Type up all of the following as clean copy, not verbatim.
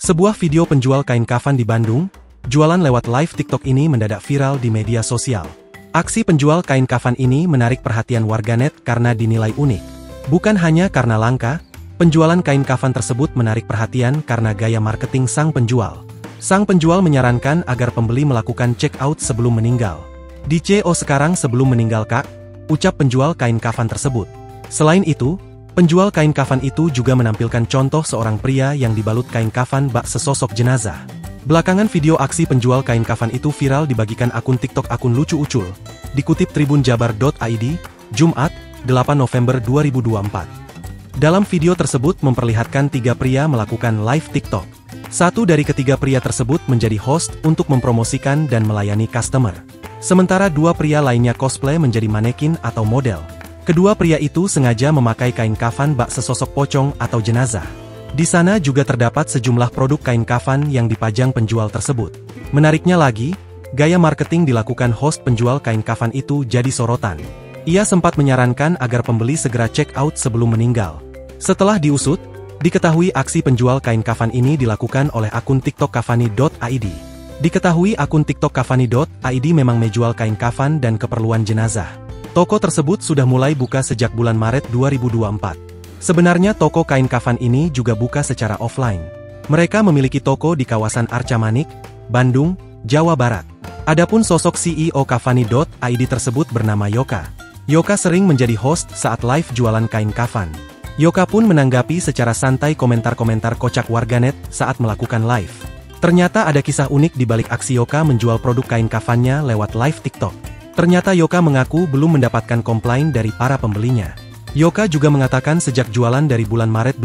Sebuah video penjual kain kafan di Bandung, jualan lewat live TikTok ini mendadak viral di media sosial. Aksi penjual kain kafan ini menarik perhatian warganet karena dinilai unik. Bukan hanya karena langka, penjualan kain kafan tersebut menarik perhatian karena gaya marketing sang penjual. Sang penjual menyarankan agar pembeli melakukan check out sebelum meninggal. Di CO sekarang sebelum meninggal kak, ucap penjual kain kafan tersebut. Selain itu, penjual kain kafan itu juga menampilkan contoh seorang pria yang dibalut kain kafan bak sesosok jenazah. Belakangan video aksi penjual kain kafan itu viral dibagikan akun TikTok akun Lucu Ucul. Dikutip tribunjabar.id, Jumat, 8 November 2024. Dalam video tersebut memperlihatkan 3 pria melakukan live TikTok. Satu dari ketiga pria tersebut menjadi host untuk mempromosikan dan melayani customer. Sementara 2 pria lainnya cosplay menjadi manekin atau model. Kedua pria itu sengaja memakai kain kafan bak sesosok pocong atau jenazah. Di sana juga terdapat sejumlah produk kain kafan yang dipajang penjual tersebut. Menariknya lagi, gaya marketing dilakukan host penjual kain kafan itu jadi sorotan. Ia sempat menyarankan agar pembeli segera check out sebelum meninggal. Setelah diusut, diketahui aksi penjual kain kafan ini dilakukan oleh akun TikTok kafani.id. Diketahui akun TikTok kafani.id memang menjual kain kafan dan keperluan jenazah. Toko tersebut sudah mulai buka sejak bulan Maret 2024. Sebenarnya toko kain kafan ini juga buka secara offline. Mereka memiliki toko di kawasan Arca Manik, Bandung, Jawa Barat. Adapun sosok CEO kafani.id tersebut bernama Yoka. Yoka sering menjadi host saat live jualan kain kafan. Yoka pun menanggapi secara santai komentar-komentar kocak warganet saat melakukan live. Ternyata ada kisah unik di balik aksi Yoka menjual produk kain kafannya lewat live TikTok. Ternyata Yoka mengaku belum mendapatkan komplain dari para pembelinya. Yoka juga mengatakan sejak jualan dari bulan Maret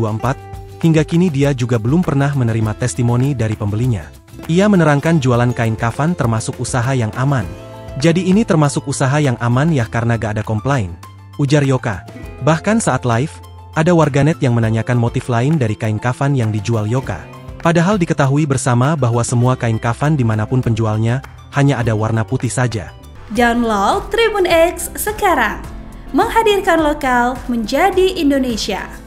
2024, hingga kini dia juga belum pernah menerima testimoni dari pembelinya. Ia menerangkan jualan kain kafan termasuk usaha yang aman. Jadi ini termasuk usaha yang aman ya karena gak ada komplain, ujar Yoka. Bahkan saat live, ada warganet yang menanyakan motif lain dari kain kafan yang dijual Yoka. Padahal diketahui bersama bahwa semua kain kafan dimanapun penjualnya, hanya ada warna putih saja. Download Tribun X sekarang, menghadirkan lokal menjadi Indonesia.